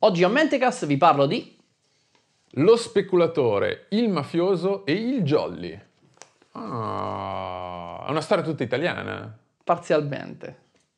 Oggi a Mentecast vi parlo di... Lo speculatore, il mafioso e il jolly. Ah, è una storia tutta italiana. Parzialmente.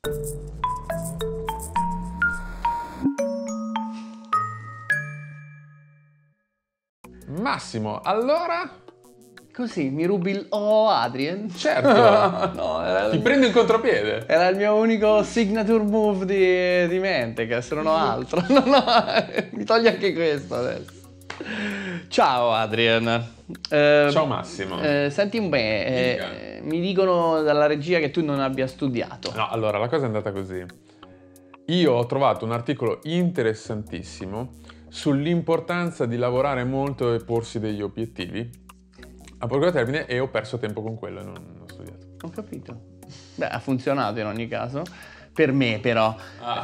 Massimo, allora... Così, mi rubi il... Oh, Adrien? Certo, No, era ti prendo in contropiede. Era il mio unico signature move di Mentecast, non ho altro. No, mi togli anche questo adesso. Ciao Adrien. Ciao Massimo. Senti un bene, mi dicono dalla regia che tu non abbia studiato. No, allora, la cosa è andata così. Io ho trovato un articolo interessantissimo sull'importanza di lavorare molto e porsi degli obiettivi a breve termine e ho perso tempo con quello e non ho studiato. Ho capito. Beh, ha funzionato in ogni caso. Per me però.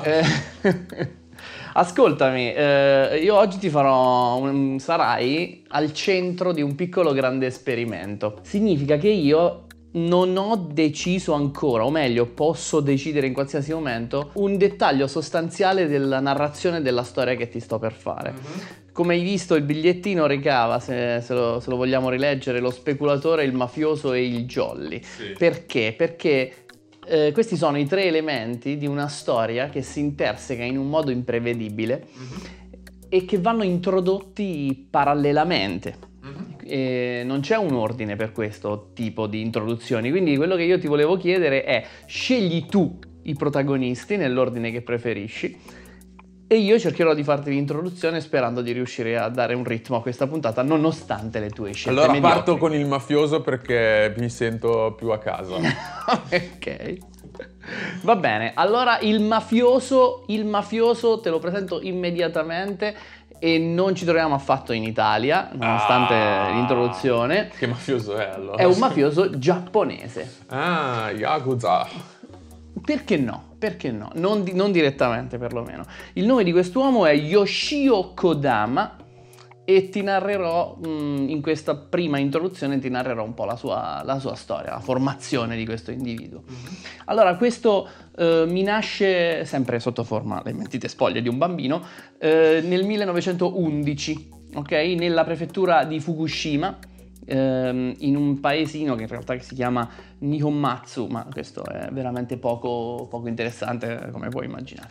Ascoltami, io oggi ti farò sarai al centro di un piccolo grande esperimento. Significa che io non ho deciso ancora, o meglio, posso decidere in qualsiasi momento, un dettaglio sostanziale della narrazione della storia che ti sto per fare. Come hai visto, il bigliettino recava, se lo vogliamo rileggere, lo speculatore, il mafioso e il jolly. Sì. Perché? Perché questi sono i tre elementi di una storia che si interseca in un modo imprevedibile e che vanno introdotti parallelamente. E non c'è un ordine per questo tipo di introduzioni, quindi quello che io ti volevo chiedere è: scegli tu i protagonisti nell'ordine che preferisci e io cercherò di farti l'introduzione sperando di riuscire a dare un ritmo a questa puntata nonostante le tue scelte Allora mediocri. parto con il mafioso perché mi sento più a casa. Ok, va bene. Allora il mafioso te lo presento immediatamente e non ci troviamo affatto in Italia nonostante l'introduzione. Che mafioso è allora? È un mafioso giapponese. Ah, Yakuza. Perché no? Perché no? Non direttamente perlomeno. Il nome di quest'uomo è Yoshio Kodama e ti narrerò, in questa prima introduzione, ti narrerò un po' la sua storia, la formazione di questo individuo. Allora, questo mi nasce sempre sotto forma, le mentite spoglie di un bambino, nel 1911, ok? Nella prefettura di Fukushima, in un paesino che in realtà si chiama Nihonmatsu, ma questo è veramente poco interessante, come puoi immaginare.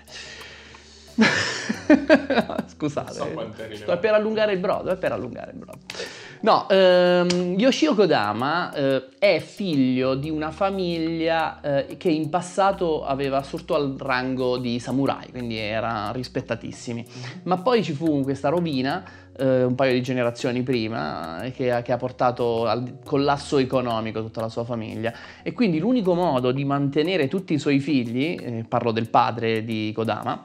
Scusate, sto per allungare il brodo, No, Yoshio Kodama è figlio di una famiglia che in passato aveva assurto al rango di samurai, quindi era rispettatissimi. Ma poi ci fu questa rovina un paio di generazioni prima che ha portato al collasso economico tutta la sua famiglia, e quindi l'unico modo di mantenere tutti i suoi figli, parlo del padre di Kodama,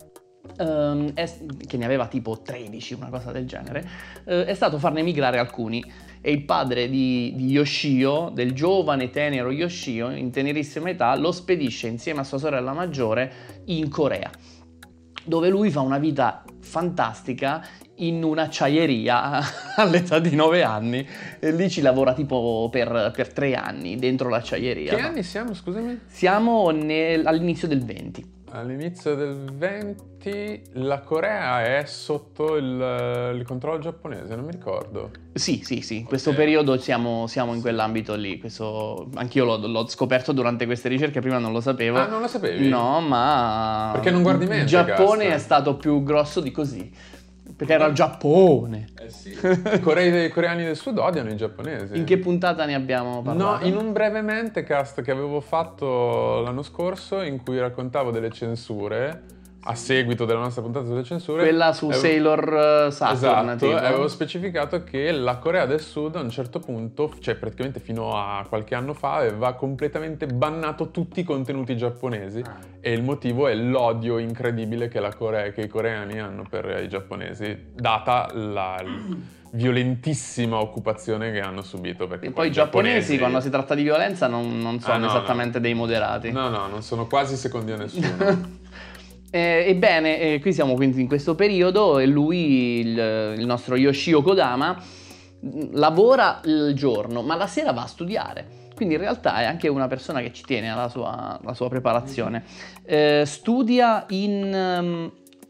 che ne aveva tipo 13, una cosa del genere, è stato farne emigrare alcuni, e il padre di Yoshio, del giovane tenero Yoshio, in tenerissima età, lo spedisce insieme a sua sorella maggiore in Corea, dove lui fa una vita fantastica in un'acciaieria all'età di 9 anni, e lì ci lavora tipo per 3 anni dentro l'acciaieria. Che anni siamo, scusami? Siamo all'inizio del 20. All'inizio del 20 la Corea è sotto il controllo giapponese, non mi ricordo. Sì, in questo periodo siamo in quell'ambito lì. Questo anch'io l'ho scoperto durante queste ricerche, prima non lo sapevo. Ah, non lo sapevi? No, ma perché non guardi il Mentecast? Giappone è stato più grosso di così, perché era il Giappone. Sì. I coreani del sud odiano i giapponesi. In che puntata ne abbiamo parlato? No, in un breve Mentecast che avevo fatto l'anno scorso, in cui raccontavo delle censure a seguito della nostra puntata sulle censure. Quella su Sailor Saturn. Esatto, tipo. avevo specificato che la Corea del Sud a un certo punto, cioè praticamente fino a qualche anno fa, aveva completamente bannato tutti i contenuti giapponesi, e il motivo è l'odio incredibile che i coreani hanno per i giapponesi, data la violentissima occupazione che hanno subito. Perché E poi i giapponesi, quando si tratta di violenza, non sono esattamente dei moderati. No, non sono quasi secondi a nessuno. Ebbene, qui siamo quindi in questo periodo e lui, il nostro Yoshio Kodama, lavora il giorno, ma la sera va a studiare. Quindi in realtà è anche una persona che ci tiene alla sua preparazione. Studia in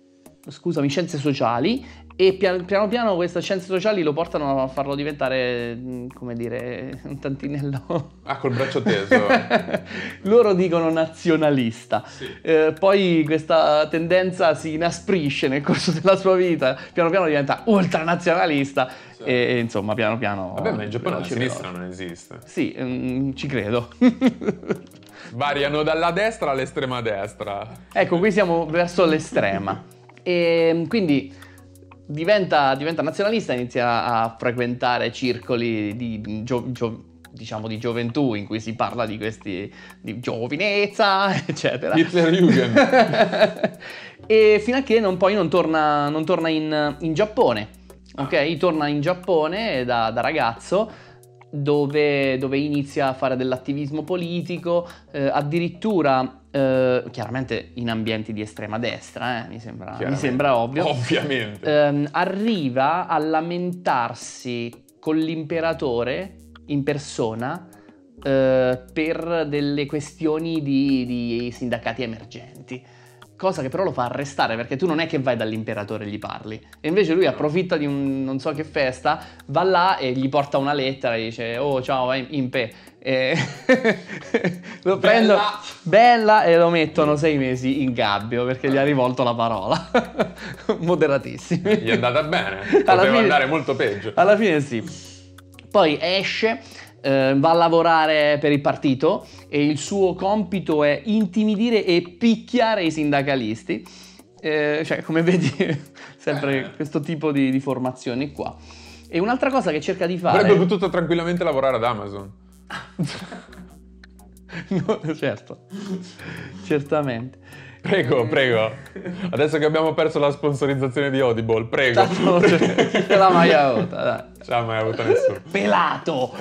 scusami, scienze sociali, e piano piano queste scienze sociali lo portano a farlo diventare, come dire, un tantinello... Ah, col braccio teso. Loro dicono nazionalista. Sì. Poi questa tendenza si inasprisce nel corso della sua vita, piano piano diventa ultranazionalista. Sì. E insomma, piano piano... Vabbè, ma in Giappone la veloce, sinistra veloce. non esiste. Sì, ci credo. Variano dalla destra all'estrema destra. Ecco, qui siamo verso l'estrema. E quindi diventa nazionalista, inizia a frequentare circoli diciamo di gioventù in cui si parla di questi di giovinezza, eccetera. Hitlerjugend. E fino a che poi non torna in Giappone. Ok? Torna in Giappone da ragazzo, dove inizia a fare dell'attivismo politico, addirittura chiaramente in ambienti di estrema destra, mi sembra ovvio. Ovviamente. Arriva a lamentarsi con l'imperatore in persona per delle questioni di sindacati emergenti. Cosa che però lo fa arrestare, perché tu non è che vai dall'imperatore e gli parli. E invece lui approfitta di un non so che festa, va là e gli porta una lettera e dice: oh ciao Impe. E lo prendo, bella, e lo mettono 6 mesi in gabbio perché gli ha rivolto la parola. Moderatissimi. Gli è andata bene, poteva andare molto peggio. Alla fine sì. Poi esce, va a lavorare per il partito e il suo compito è intimidire e picchiare i sindacalisti. Cioè, come vedi, sempre questo tipo di formazioni qua. E un'altra cosa che cerca di fare... Avrebbe potuto tranquillamente lavorare ad Amazon. No, certo, certamente. Prego. Adesso che abbiamo perso la sponsorizzazione di Audible, prego. Chi te l'ha mai avuta, dai. Non ce l'ha mai avuta nessuno. Pelato.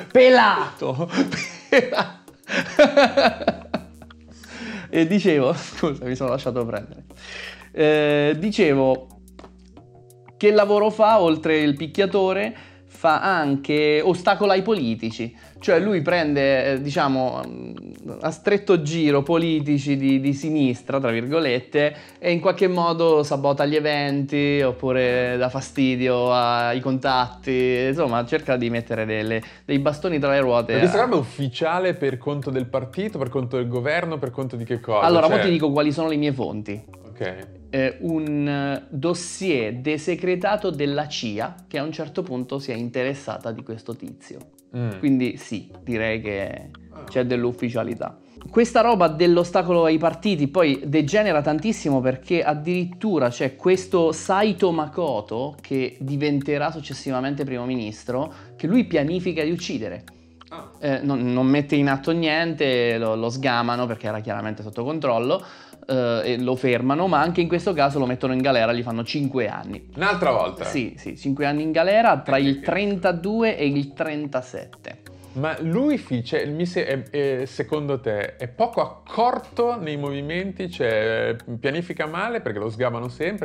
E dicevo, scusa, mi sono lasciato prendere. Dicevo, che lavoro fa oltre il picchiatore? Fa anche ostacola i politici, cioè lui prende, diciamo, a stretto giro politici di sinistra, tra virgolette, e in qualche modo sabota gli eventi oppure dà fastidio ai contatti, insomma cerca di mettere dei bastoni tra le ruote. Ma questa roba è ufficiale per conto del partito, per conto del governo, per conto di che cosa? Allora, mo ti dico quali sono le mie fonti. Ok. Un dossier desecretato della CIA che a un certo punto si è interessata di questo tizio. Quindi sì, direi che c'è dell'ufficialità. Questa roba dell'ostacolo ai partiti poi degenera tantissimo, perché addirittura c'è questo Saito Makoto, che diventerà successivamente primo ministro, che lui pianifica di uccidere. Non mette in atto niente, lo sgamano perché era chiaramente sotto controllo, e lo fermano, ma anche in questo caso lo mettono in galera, gli fanno 5 anni. Un'altra volta? Sì, 5 anni in galera tra il 32 e il 37. Ma lui secondo te è poco accorto nei movimenti, cioè pianifica male perché lo sgamano sempre,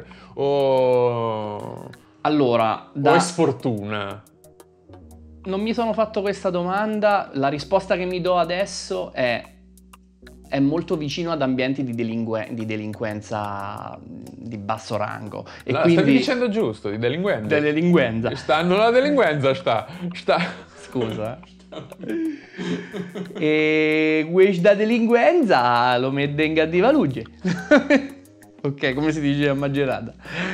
o è sfortuna? Non mi sono fatto questa domanda, la risposta che mi do adesso è molto vicino ad ambienti di delinquenza di basso rango. E quindi stavi dicendo giusto, di delinquenza. Delinquenza. Stanno la delinquenza, sta. Scusa. E questa delinquenza lo mette in cattiva luce. Ok, come si dice a Magerata.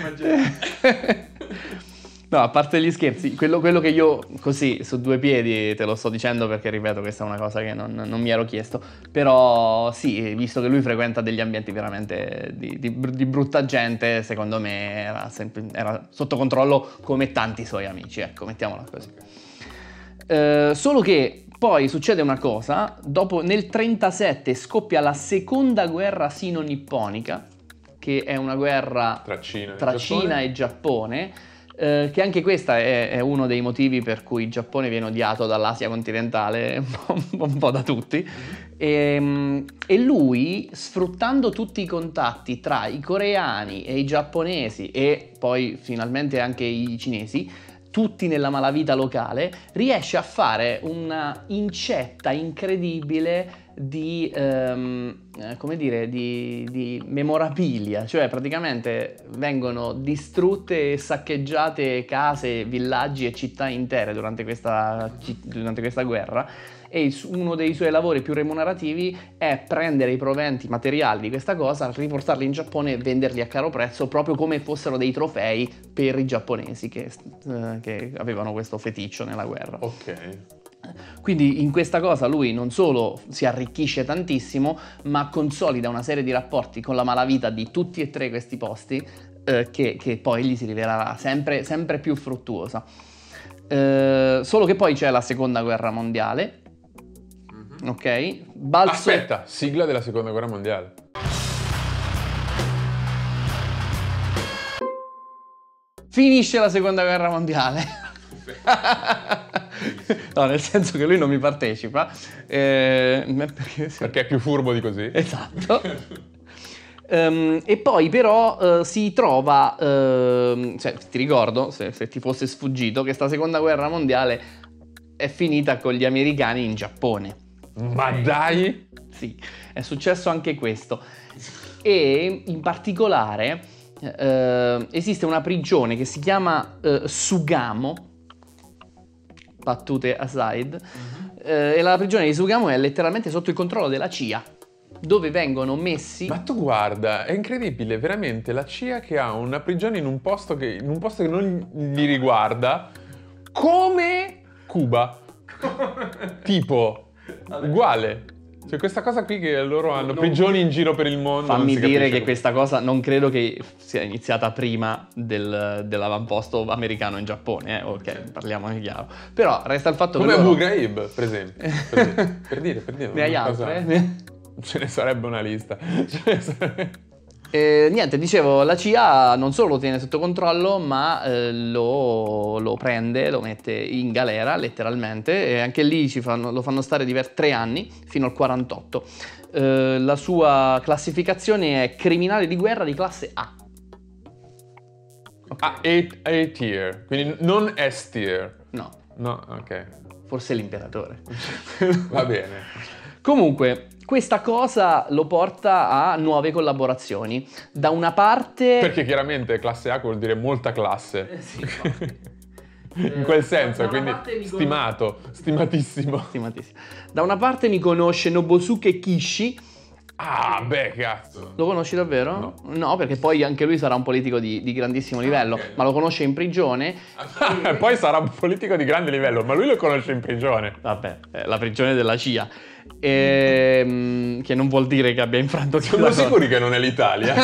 No, a parte gli scherzi, quello che io così su due piedi te lo sto dicendo perché, ripeto, questa è una cosa che non mi ero chiesto, però sì, visto che lui frequenta degli ambienti veramente di brutta gente, secondo me era sotto controllo come tanti suoi amici, ecco, mettiamola così. Solo che poi succede una cosa, nel 37 scoppia la seconda guerra sino-nipponica, che è una guerra tra Cina e Giappone, che anche questa è uno dei motivi per cui il Giappone viene odiato dall'Asia continentale un po' da tutti, e lui, sfruttando tutti i contatti tra i coreani e i giapponesi e poi finalmente anche i cinesi, tutti nella malavita locale, riesce a fare una incetta incredibile come dire, di memorabilia, cioè praticamente vengono distrutte e saccheggiate case, villaggi e città intere durante questa guerra, e uno dei suoi lavori più remunerativi è prendere i proventi materiali di questa cosa, riportarli in Giappone e venderli a caro prezzo, proprio come fossero dei trofei per i giapponesi che avevano questo feticcio nella guerra. Ok. Quindi in questa cosa lui non solo si arricchisce tantissimo, ma consolida una serie di rapporti con la malavita di tutti e tre questi posti, che poi gli si rivelerà sempre più fruttuosa. Solo che poi c'è la seconda guerra mondiale. Ok? Aspetta, sigla della seconda guerra mondiale. Finisce la seconda guerra mondiale. No, nel senso che lui non mi partecipa. Perché è più furbo di così. Esatto. E poi però si trova, cioè, ti ricordo, se ti fosse sfuggito, che sta seconda guerra mondiale è finita con gli americani in Giappone. Ma dai! Sì, è successo anche questo. E in particolare esiste una prigione che si chiama Sugamo, battute aside, e la prigione di Sugamo è letteralmente sotto il controllo della CIA, dove vengono messi... Ma tu guarda, è incredibile, veramente, la CIA che ha una prigione in un posto che non gli riguarda, come Cuba. Tipo, uguale. Cioè questa cosa qui che loro hanno prigioni in giro per il mondo. Fammi dire che questa cosa non credo che sia iniziata prima dell'avamposto americano in Giappone, ok, parliamone chiaro. Però resta il fatto come che Abu Ghraib, per esempio. Per dire. Ne hai altre? Ce ne sarebbe una lista. Niente, dicevo, la CIA non solo lo tiene sotto controllo, ma lo prende, lo mette in galera letteralmente, e anche lì lo fanno stare 3 anni, fino al 48. La sua classificazione è criminale di guerra di classe A. Okay. A tier, quindi non S tier. No, ok. Forse l'imperatore. Va bene. Comunque, questa cosa lo porta a nuove collaborazioni. Da una parte... Perché chiaramente classe A vuol dire molta classe. Sì, in quel senso, quindi stimatissimo. Da una parte mi conosce Nobusuke Kishi. Ah, beh, cazzo. Lo conosci davvero? No, perché poi anche lui sarà un politico di grandissimo livello, okay. Ma lo conosce in prigione. Poi sarà un politico di grande livello, ma lui lo conosce in prigione. Vabbè, la prigione della CIA. Che non vuol dire che abbia infranto... Siamo sicuri che non è l'Italia?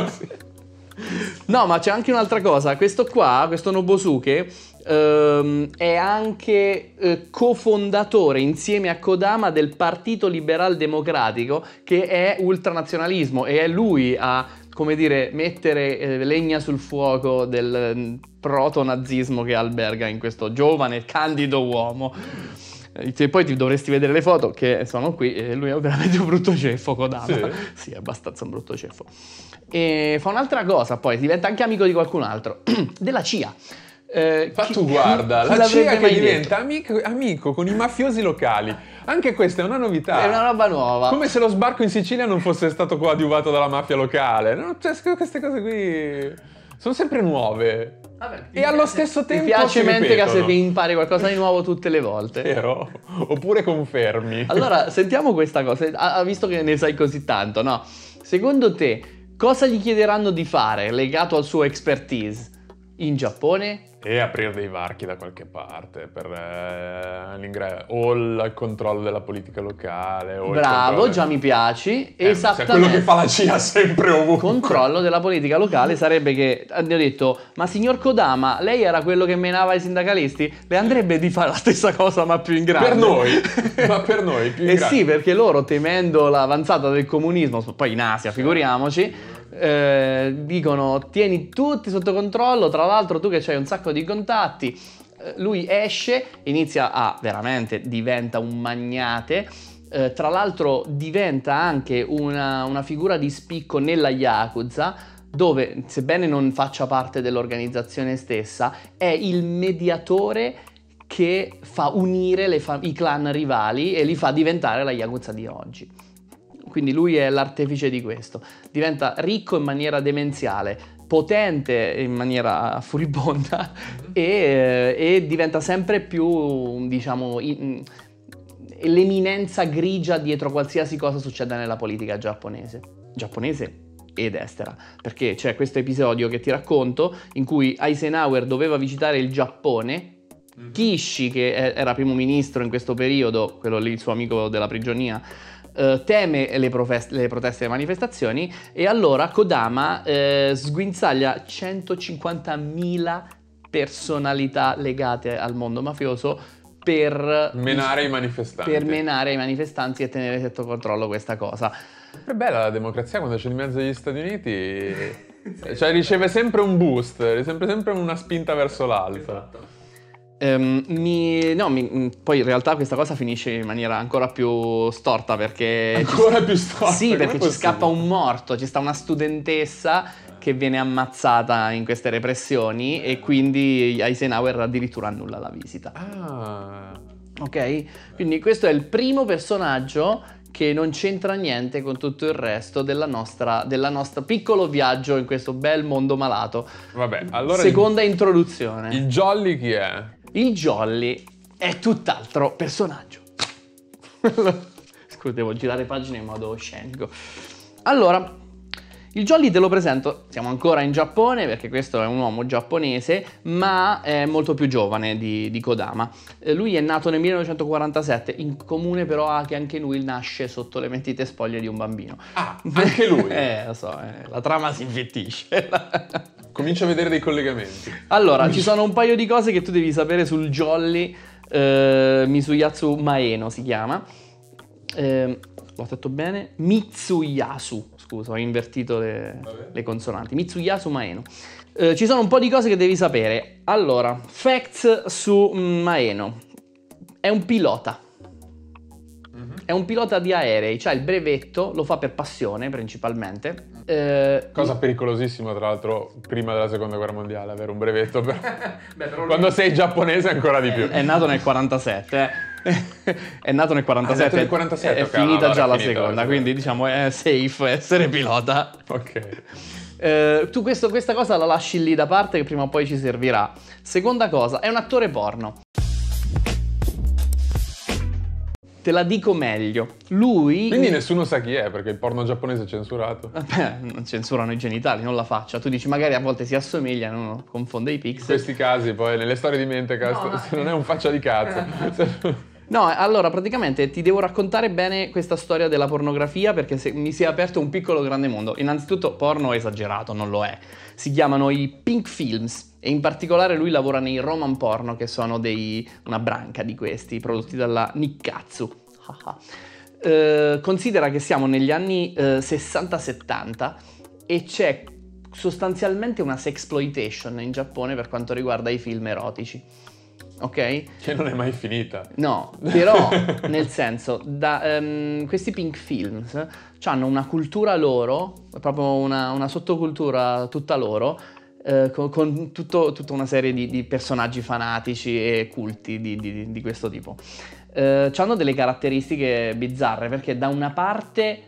No, ma c'è anche un'altra cosa. Questo Nobusuke, è anche cofondatore insieme a Kodama del Partito Liberal Democratico, che è ultranazionalismo, e è lui a, come dire, mettere legna sul fuoco del proto-nazismo che alberga in questo giovane, candido uomo. E poi ti dovresti vedere le foto che sono qui, e lui è veramente un brutto ceffo, Kodama. Sì, è abbastanza un brutto ceffo. E fa un'altra cosa, poi diventa anche amico di qualcun altro, della CIA. Ma tu guarda, la CIA che diventa amico con i mafiosi locali. Anche questa è una novità. È una roba nuova. Come se lo sbarco in Sicilia non fosse stato coadiuvato dalla mafia locale. No, cioè, queste cose qui sono sempre nuove. Vabbè, e allo stesso tempo mi piace mente se impari qualcosa di nuovo tutte le volte. Vero? Oppure confermi. Allora, sentiamo questa cosa, visto che ne sai così tanto, no? Secondo te, cosa gli chiederanno di fare legato al suo expertise in Giappone? E aprire dei varchi da qualche parte per l'ingresso o il controllo della politica locale. O bravo, già mi piaci. Esattamente. Quello che fa la CIA sempre ovunque. Controllo della politica locale sarebbe che hanno detto: ma signor Kodama, lei era quello che menava i sindacalisti? Le andrebbe di fare la stessa cosa ma più in grande. Per noi, ma per noi più in grande. Sì, perché loro, temendo l'avanzata del comunismo, poi in Asia, figuriamoci, dicono: tieni tutti sotto controllo, tra l'altro tu che c'hai un sacco di contatti. Lui esce, veramente diventa un magnate, tra l'altro diventa anche una figura di spicco nella Yakuza, dove, sebbene non faccia parte dell'organizzazione stessa, è il mediatore che fa unire i clan rivali e li fa diventare la Yakuza di oggi. Quindi lui è l'artefice di questo. Diventa ricco in maniera demenziale, potente in maniera furibonda e diventa sempre più, diciamo, l'eminenza grigia dietro qualsiasi cosa succeda nella politica giapponese ed estera, perché c'è questo episodio che ti racconto in cui Eisenhower doveva visitare il Giappone. Kishi, che era primo ministro in questo periodo, quello lì, il suo amico della prigionia, teme le proteste e le manifestazioni, e allora Kodama sguinzaglia 150.000 personalità legate al mondo mafioso per menare i manifestanti. Per menare i manifestanti e tenere sotto controllo questa cosa. È bella la democrazia quando c'è di mezzo gli Stati Uniti, cioè riceve sempre un boost, sempre una spinta verso l'alto. Esatto. Poi in realtà questa cosa finisce in maniera ancora più storta perché... Ancora più storta? Sì, perché ci scappa un morto, ci sta una studentessa che viene ammazzata in queste repressioni e quindi Eisenhower addirittura annulla la visita. Ok? Quindi questo è il primo personaggio che non c'entra niente con tutto il resto della nostra piccolo viaggio in questo bel mondo malato. Vabbè, allora... Seconda introduzione. Il Jolly chi è? Il Jolly è tutt'altro personaggio. Scusa, devo girare pagine in modo scenico. Allora, il Jolly te lo presento, siamo ancora in Giappone perché questo è un uomo giapponese, ma è molto più giovane di Kodama. Lui è nato nel 1947, in comune però che anche lui nasce sotto le mentite spoglie di un bambino. Ah, anche lui? Lo so, la trama si infittisce. Comincio a vedere dei collegamenti. Allora, ci sono un paio di cose che tu devi sapere sul Jolly. Misuyatsu Maeno si chiama. L'ho detto bene? Mitsuyasu. Scusa, ho invertito le consonanti. Mitsuyasu Maeno. Ci sono un po' di cose che devi sapere. Allora, facts su Maeno. È un pilota. È un pilota di aerei, c'ha il brevetto, lo fa per passione principalmente. Cosa pericolosissima, tra l'altro, prima della seconda guerra mondiale, avere un brevetto. Però quando sei giapponese ancora di più. È nato nel 47. È nato nel 47. Nel 47 è finita già la seconda, quindi diciamo è safe essere pilota. Ok. Tu questa cosa la lasci lì da parte che prima o poi ci servirà. Seconda cosa, è un attore porno. Te la dico meglio. Lui... Quindi nessuno sa chi è, perché il porno giapponese è censurato. Non censurano i genitali, non la faccia. Tu dici magari a volte si assomigliano, uno confonde i pixel. In questi casi poi, nelle storie di Mentecast, non è un faccia di cazzo. No, allora praticamente ti devo raccontare bene questa storia della pornografia perché mi si è aperto un piccolo grande mondo. Innanzitutto porno esagerato, non lo è. Si chiamano i pink films e in particolare lui lavora nei roman porno che sono una branca di questi prodotti dalla Nikkatsu. Considera che siamo negli anni 60-70 e c'è sostanzialmente una sexploitation in Giappone per quanto riguarda i film erotici. Ok? Che non è mai finita. No, però nel senso, questi pink films hanno una cultura loro, proprio una sottocultura tutta loro, con tutta una serie di personaggi fanatici e culti di questo tipo. Hanno delle caratteristiche bizzarre perché da una parte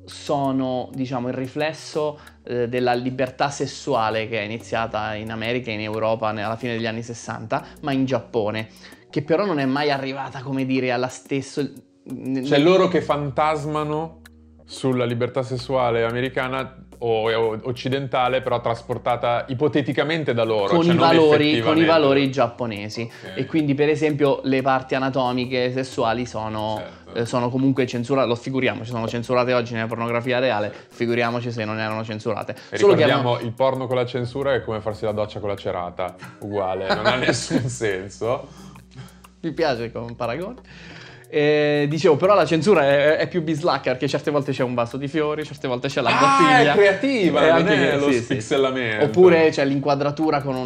sono, diciamo, il riflesso della libertà sessuale che è iniziata in America e in Europa alla fine degli anni 60, ma in Giappone, che però non è mai arrivata, come dire, alla stessa... Cioè loro che fantasmano sulla libertà sessuale americana o occidentale, però trasportata ipoteticamente da loro. Con, cioè i valori giapponesi. Okay. E quindi per esempio le parti anatomiche sessuali sono comunque censurate, lo figuriamoci, sono censurate oggi nella pornografia reale, figuriamoci se non erano censurate. E ricordiamo, il porno con la censura è come farsi la doccia con la cerata, uguale, non ha nessun senso. Mi piace come paragone. Dicevo, però la censura è più bislacca perché certe volte c'è un vaso di fiori, certe volte c'è la bottiglia. È creativa, non è lo spixellamento. Oppure c'è l'inquadratura con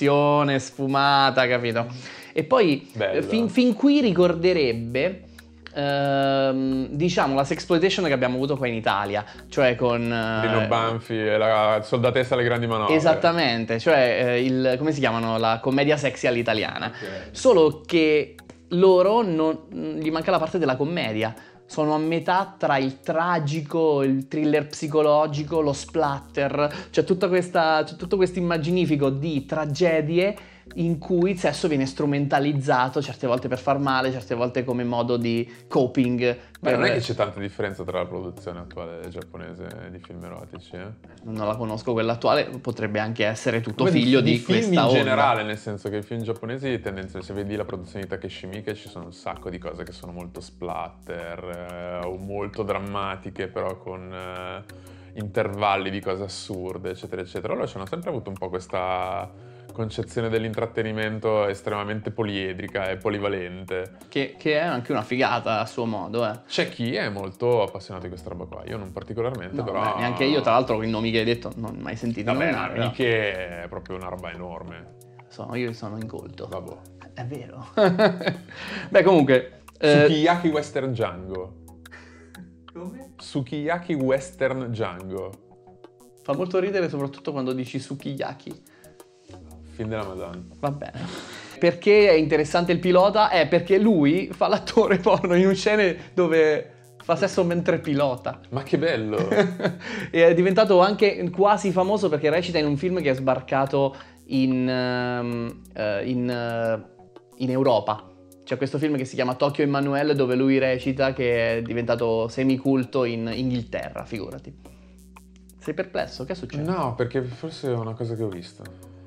un'angolazione sfumata, capito? E poi fin qui ricorderebbe diciamo la sexploitation che abbiamo avuto qua in Italia, cioè con Lino Banfi e la soldatessa alle grandi manovre. Esattamente, cioè come si chiamano, la commedia sexy all'italiana. Okay. Solo che loro gli manca la parte della commedia. Sono a metà tra il tragico, il thriller psicologico, lo splatter, c'è tutto questo immaginifico di tragedie in cui il sesso viene strumentalizzato certe volte per far male, certe volte come modo di coping. Beh, non è che c'è tanta differenza tra la produzione attuale giapponese di film erotici, eh? Non la conosco quella attuale, potrebbe anche essere tutto figlio di film questa in onda. generale, nel senso che i film giapponesi tendenzialmente, se vedi la produzione di Takeshi Miike, ci sono un sacco di cose che sono molto splatter o molto drammatiche, però con intervalli di cose assurde, eccetera, eccetera. Allora ci hanno sempre avuto un po' questa concezione dell'intrattenimento estremamente poliedrica e polivalente. Che è anche una figata a suo modo, eh. C'è chi è molto appassionato di questa roba qua, io non particolarmente, No, però... beh, neanche io, tra l'altro, i nomi che hai detto non ho mai sentito Vabbè, nominare, però. Miike è proprio una roba enorme. Io sono incolto. Vabbè. È vero. Beh, comunque... Sukiyaki Western Django. Come? Sukiyaki Western Django. Fa molto ridere soprattutto quando dici sukiyaki. Film della Madonna. Va bene. Perché è interessante il pilota? È perché lui fa l'attore porno in scene dove fa sesso mentre pilota. Ma che bello! E è diventato anche quasi famoso perché recita in un film che è sbarcato in Europa. C'è questo film che si chiama Tokyo Emanuele dove lui recita, che è diventato semiculto in Inghilterra, figurati. Sei perplesso? Che succede? No, perché forse è una cosa che ho visto.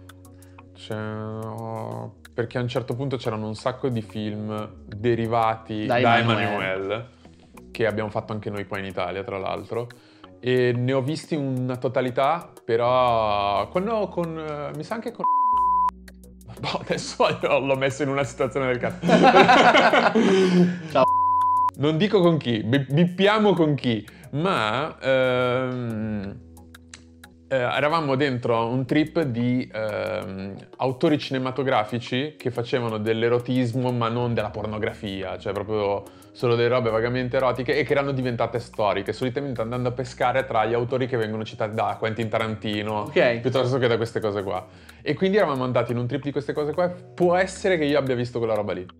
Perché a un certo punto c'erano un sacco di film derivati da Emanuele, che abbiamo fatto anche noi qua in Italia, tra l'altro, e ne ho visti una totalità, però mi sa anche con... Boh, adesso l'ho messo in una situazione del cazzo. Ciao. Non dico con chi, bippiamo con chi, ma eravamo dentro un trip di autori cinematografici che facevano dell'erotismo ma non della pornografia, cioè proprio solo delle robe vagamente erotiche e che erano diventate storiche, solitamente andando a pescare tra gli autori che vengono citati da Quentin Tarantino, Ok. piuttosto che da queste cose qua. E quindi eravamo andati in un trip di queste cose qua, può essere che io abbia visto quella roba lì.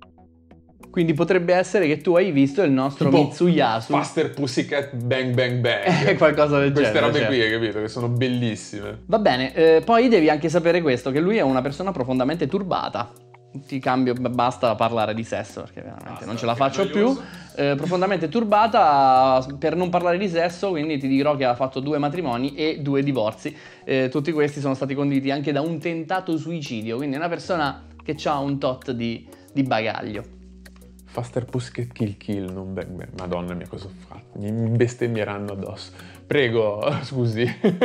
Quindi potrebbe essere che tu hai visto il nostro Tipo Mitsuyasu. Faster Pussycat Bang Bang Bang. Qualcosa del Queste genere. robe certo. qui, hai capito? Che sono bellissime. Va bene, poi devi anche sapere questo, che lui è una persona profondamente turbata. Ti cambio, basta parlare di sesso perché veramente non ce la faccio più. Profondamente turbata per non parlare di sesso, quindi ti dirò che ha fatto 2 matrimoni e 2 divorzi. Tutti questi sono stati conditi anche da un tentato suicidio, quindi è una persona che ha un tot di bagaglio. Faster Pussycat Kill Kill, non Bang Bang. Madonna mia, cosa ho fatto? Mi bestemmieranno addosso. Prego, scusi.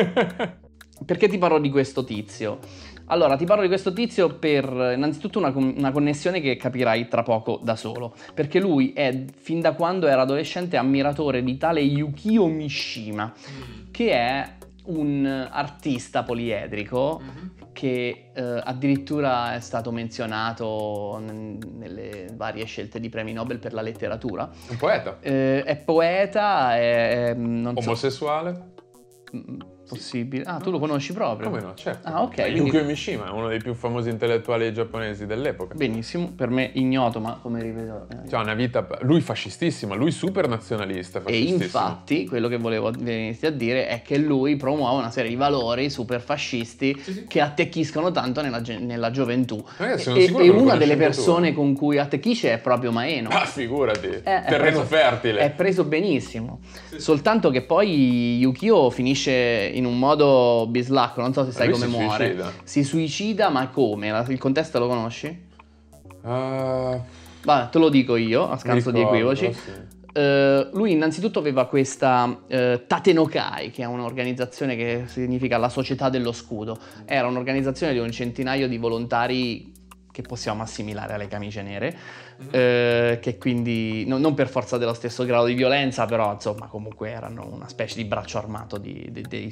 Perché ti parlo di questo tizio? Allora, ti parlo di questo tizio per innanzitutto una connessione che capirai tra poco da solo. Perché lui è, fin da quando era adolescente, ammiratore di tale Yukio Mishima, che è un artista poliedrico che addirittura è stato menzionato nelle varie scelte di premi Nobel per la letteratura. Un poeta. È poeta, non so... Omosessuale. Possibile. Ah, tu lo conosci proprio? Come no, certo. Ah, ok. Quindi... Yukio Mishima è uno dei più famosi intellettuali giapponesi dell'epoca. Benissimo, per me ignoto, ma come rivedo... Cioè, una vita... Lui fascistissima, lui super nazionalista, E fascistissimo. infatti, quello che volevo venirti a dire è che lui promuove una serie di valori super fascisti che attecchiscono tanto nella gioventù. Ragazzi, sono E sicuro che lo una conosci delle anche tu. persone con cui attecchisce è proprio Maeno. Ah, figurati. È Terreno preso- fertile. È preso benissimo. Soltanto che poi Yukio finisce in un modo bislacco, non so se sai Lui come si muore. suicida. Si suicida, ma come? Il contesto lo conosci? Ah, Vabbè, te lo dico io, a scanso di ricordo, equivoci. sì. Lui innanzitutto aveva questa Tatenokai, che è un'organizzazione che significa la società dello scudo. Era un'organizzazione di un centinaio di volontari che possiamo assimilare alle camicie nere, che quindi non per forza dello stesso grado di violenza, però insomma comunque erano una specie di braccio armato delle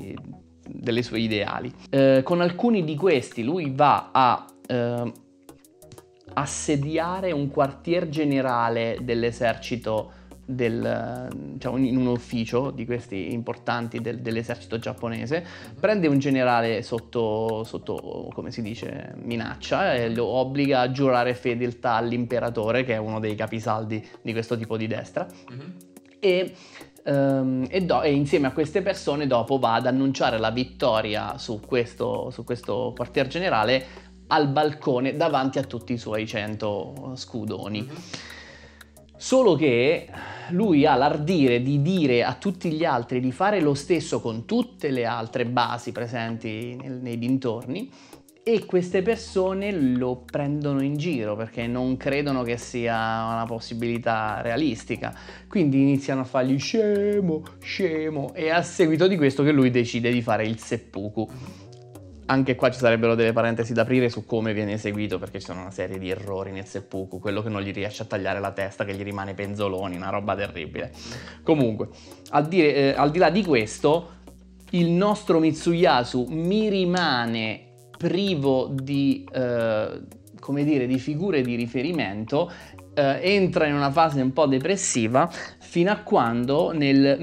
sue ideali. Con alcuni di questi lui va a assediare un quartier generale dell'esercito diciamo, in un ufficio di questi importanti dell'esercito giapponese, prende un generale sotto come si dice, minaccia, e lo obbliga a giurare fedeltà all'imperatore, che è uno dei capisaldi di questo tipo di destra. E insieme a queste persone dopo va ad annunciare la vittoria su questo quartier generale al balcone davanti a tutti i suoi 100 scudoni. Solo che lui ha l'ardire di dire a tutti gli altri di fare lo stesso con tutte le altre basi presenti nei dintorni, e queste persone lo prendono in giro perché non credono che sia una possibilità realistica. Quindi iniziano a fargli scemo, scemo, e a seguito di questo che lui decide di fare il seppuku. Anche qua ci sarebbero delle parentesi da aprire su come viene eseguito, perché ci sono una serie di errori nel seppuku, quello che non gli riesce a tagliare la testa, che gli rimane penzoloni, una roba terribile. Comunque, al di là di questo, il nostro Mitsuyasu mi rimane privo di, come dire, di figure di riferimento, entra in una fase un po' depressiva fino a quando nel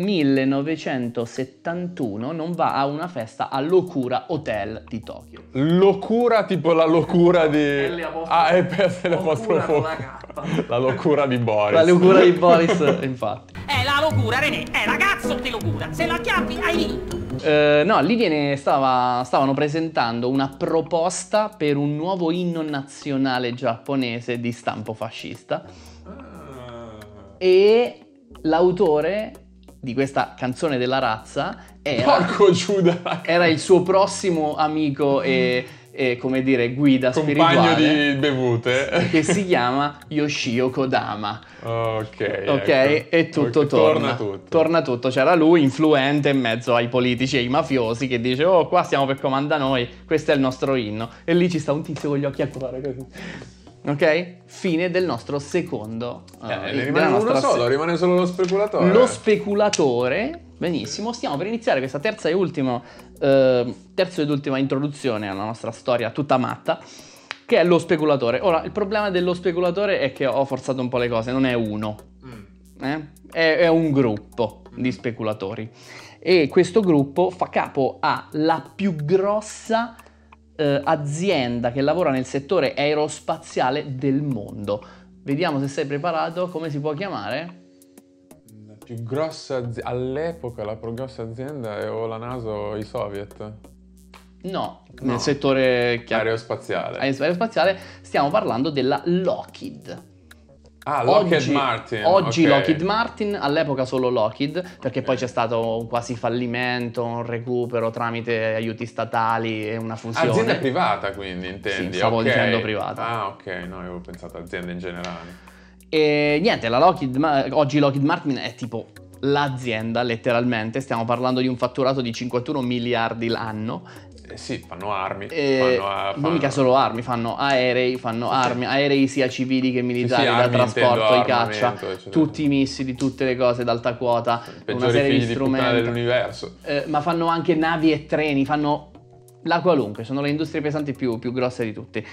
1971 non va a una festa all'Okura Hotel di Tokyo. Locura, tipo la locura di... La locura di Boris. La locura di Boris, infatti. È la locura, René, è la cazzo di locura. Se la chiappi hai vinto. No, lì stavano presentando una proposta per un nuovo inno nazionale giapponese di stampo fascista. E l'autore di questa canzone della razza era il suo prossimo amico e come dire, guida spirituale, compagno di bevute, che si chiama Yoshio Kodama. Ok, ecco. E tutto torna tutto. C'era lui, influente in mezzo ai politici e ai mafiosi, che dice: oh, qua stiamo per comandare noi, questo è il nostro inno. E lì ci sta un tizio con gli occhi a cuore così. Ok? Fine del nostro secondo. Ne rimane uno solo, rimane solo lo speculatore. Lo speculatore. Benissimo, stiamo per iniziare questa terza ed ultima introduzione alla nostra storia tutta matta, che è lo speculatore. Ora, il problema dello speculatore è che ho forzato un po' le cose, non è uno, è un gruppo di speculatori, e questo gruppo fa capo alla più grossa azienda che lavora nel settore aerospaziale del mondo. Vediamo se sei preparato. Come si può chiamare? La più grossa all'epoca, la più grossa azienda è o la NASA o i Soviet? No, nel settore aerospaziale stiamo parlando della Lockheed. Lockheed Martin. Oggi okay. Lockheed Martin, all'epoca solo Lockheed, perché poi c'è stato un quasi fallimento, un recupero tramite aiuti statali e una fusione. Azienda privata, quindi, intendi? Sì, stavo dicendo privata. Ah, ok, no, avevo pensato azienda in generale. E niente, oggi Lockheed Martin è tipo l'azienda, letteralmente. Stiamo parlando di un fatturato di 51 miliardi l'anno. Sì, fanno armi. Non mica solo armi, fanno aerei, aerei sia civili che militari, da armi, trasporto, i caccia, eccetera. Tutti i missili, tutte le cose d'alta quota, Peggiori una serie figli di strumenti dell'universo. Ma fanno anche navi e treni, fanno la qualunque, sono le industrie pesanti più grosse di tutte.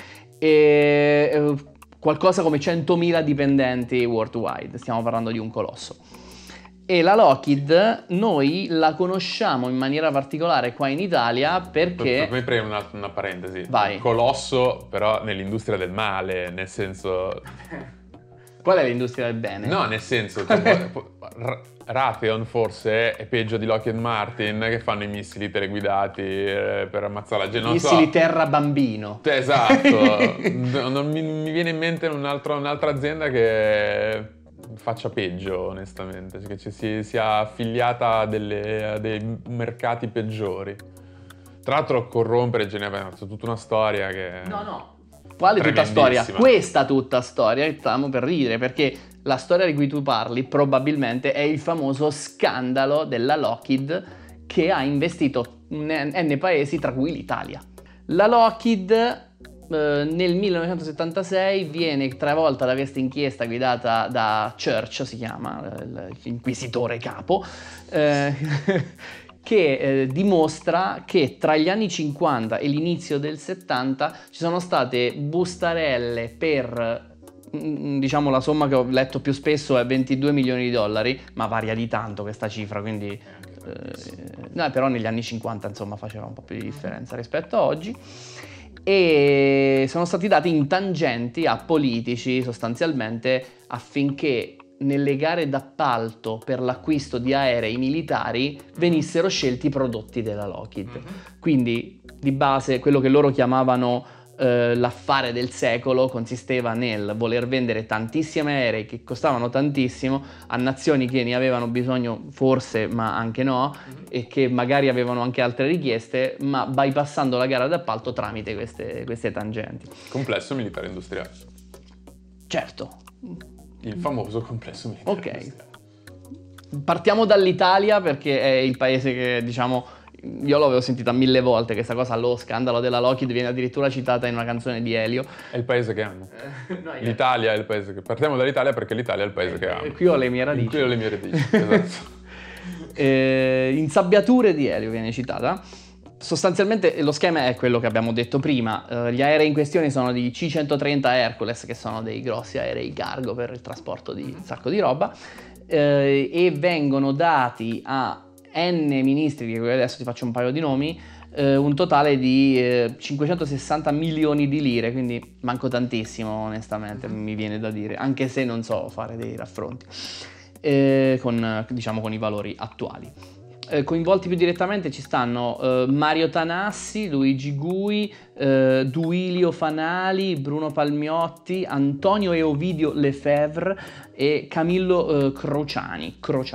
E qualcosa come 100.000 dipendenti worldwide, stiamo parlando di un colosso. E la Lockheed noi la conosciamo in maniera particolare qua in Italia perché... Mi prendo una parentesi. Vai. Colosso, però nell'industria del male, nel senso... Qual è l'industria del bene? No, nel senso, tipo, Raytheon forse è peggio di Lockheed Martin, che fanno i missili teleguidati per ammazzare la gente. Missili terra bambino. Esatto. Non mi viene in mente un'altra azienda che faccia peggio, onestamente, che ci sia affiliata a dei mercati peggiori. Tra l'altro corrompere Ginevra è tutta una storia che... No. Quale tutta storia? Questa tutta storia che stiamo per ridere, perché la storia di cui tu parli probabilmente è il famoso scandalo della Lockheed che ha investito N paesi, tra cui l'Italia. La Lockheed nel 1976 viene travolta da questa inchiesta guidata da Church, si chiama, l'inquisitore capo, che dimostra che tra gli anni 50 e l'inizio del 70 ci sono state bustarelle per, diciamo, la somma che ho letto più spesso è 22 milioni di dollari, ma varia di tanto questa cifra, quindi no, però negli anni 50 insomma faceva un po' più di differenza rispetto a oggi, e sono stati dati in tangenti a politici sostanzialmente affinché nelle gare d'appalto per l'acquisto di aerei militari venissero scelti i prodotti della Lockheed. Quindi di base quello che loro chiamavano l'affare del secolo consisteva nel voler vendere tantissimi aerei che costavano tantissimo a nazioni che ne avevano bisogno forse, ma anche no, e che magari avevano anche altre richieste, ma bypassando la gara d'appalto tramite queste tangenti. Complesso militare industriale. Certo. Il famoso complesso militare industriale. Partiamo dall'Italia perché è il paese che, diciamo, io l'avevo sentita 1000 volte questa cosa, lo scandalo della Lockheed viene addirittura citata in una canzone di Elio. È il paese che amo. L'Italia è il paese che... Partiamo dall'Italia perché l'Italia è il paese che amo. Qui ho le mie radici. Qui ho le mie radici, esatto. Insabbiature di Elio viene citata. Sostanzialmente lo schema è quello che abbiamo detto prima. Gli aerei in questione sono di C-130 Hercules, che sono dei grossi aerei cargo per il trasporto di un sacco di roba, e vengono dati a N ministri, di cui adesso ti faccio un paio di nomi, un totale di 560 milioni di lire, quindi manco tantissimo onestamente, mi viene da dire, anche se non so fare dei raffronti diciamo con i valori attuali. Coinvolti più direttamente ci stanno Mario Tanassi, Luigi Gui, Duilio Fanali, Bruno Palmiotti, Antonio e Ovidio Lefebvre e Camillo Crociani,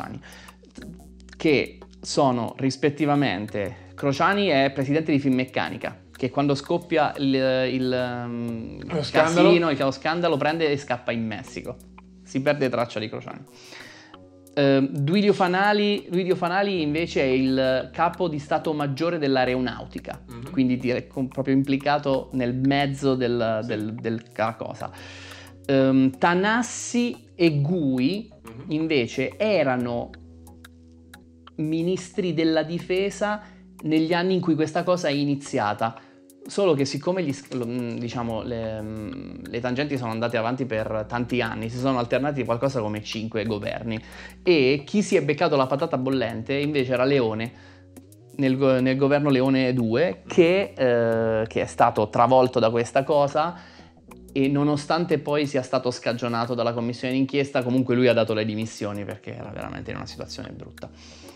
che sono rispettivamente... Crociani è presidente di Finmeccanica, che quando scoppia il casino, il scandalo, prende e scappa in Messico. Si perde traccia di Crociani. Duilio Fanali invece è il capo di Stato Maggiore dell'Aeronautica, quindi proprio implicato nel mezzo della cosa. Tanassi e Gui invece erano ministri della difesa negli anni in cui questa cosa è iniziata, solo che siccome diciamo, le tangenti sono andate avanti per tanti anni, si sono alternati qualcosa come 5 governi, e chi si è beccato la patata bollente invece era Leone, nel governo Leone 2, che è stato travolto da questa cosa, e nonostante poi sia stato scagionato dalla commissione d'inchiesta, comunque lui ha dato le dimissioni perché era veramente in una situazione brutta.